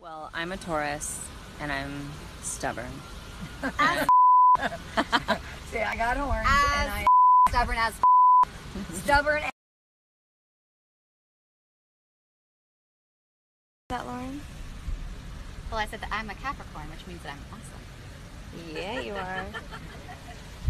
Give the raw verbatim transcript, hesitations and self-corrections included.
Well, I'm a Taurus, and I'm stubborn. As See, I got horns, as and I stubborn as stubborn. As that, Lauren? well, I said that I'm a Capricorn, which means that I'm awesome. Yeah, you are.